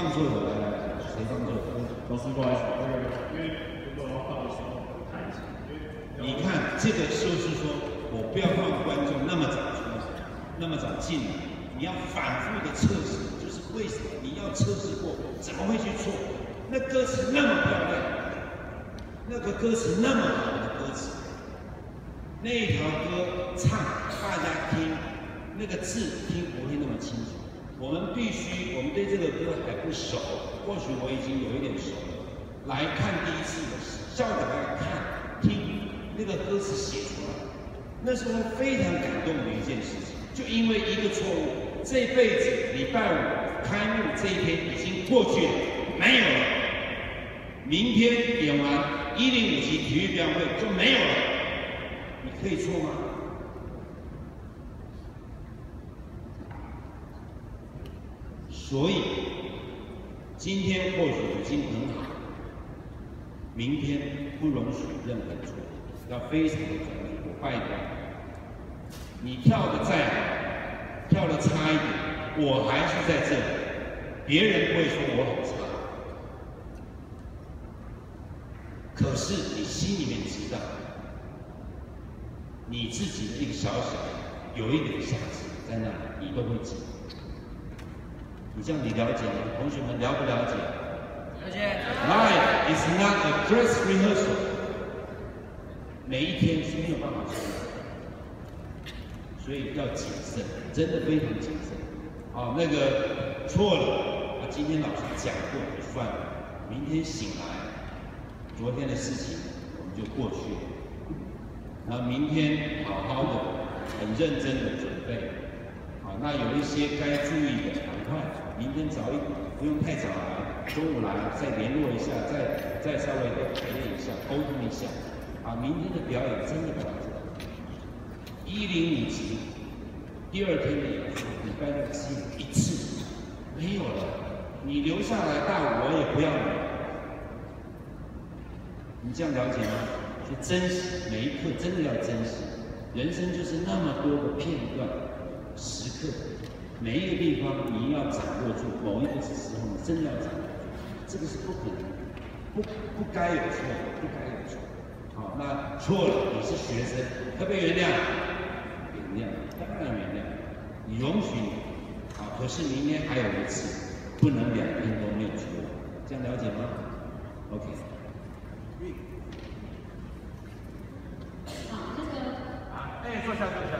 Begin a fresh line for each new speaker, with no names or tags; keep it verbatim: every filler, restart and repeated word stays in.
放错了？来来来，谁放错了？
老师，不好意思，那个因为如果要放的时候太紧，
你看这个就是说，我不要让观众那么早出来，那么早进来，你要反复的测试，就是为什么你要测试过，怎么会去错？那歌词那么漂亮，那个歌词那么好的歌词，那一条歌唱大家听，那个字听不会那么清楚。我们必须，我们对这个歌还不熟，或许我已经有一点熟了。来看第一次的校长来看听那个歌词写出来，那是我非常感动的一件事情。就因为一个错误，这辈子礼拜五开幕这一天已经过去了，没有了。明天演完一零五级体育表演会就没有了，你可以错吗？所以今天或许已经很好，明天不容许任何错误，要非常的专注。我拜托，你跳的再好，跳的差一点，我还是在这里，别人不会说我很差。可是你心里面知道，你自己的一个小小有一点瑕疵在那里，你都会记。你这样你了解吗？同学们了不了解？
了解。
Life is not a dress rehearsal。每一天是没有办法出来，所以要谨慎，真的非常谨慎。哦，那个错了，啊，今天老师讲过就算了，明天醒来。昨天的事情我们就过去了，然后明天好好的、很认真的准备。好，那有一些该注意的，赶快明天早一点，不用太早来，中午来再联络一下，再再稍微的排练一下，沟通一下。啊，明天的表演真的不要做。一零五级，第二天的演出，礼拜六只有一次，没有了。你留下来大舞，我也不要你。你这样了解吗？所以珍惜每一刻，真的要珍惜。人生就是那么多的片段、时刻，每一个地方你要掌握住。某一个时候，你真的要掌握住，这个是不可能，不不该有错，不该有错。好，那错了，你是学生，可不可以原谅？原谅，当然原谅。你容许你，好，可是明天还有一次，不能两天都没有出来，这样了解吗 ？OK。
好，那个。
啊，哎，坐下，坐下。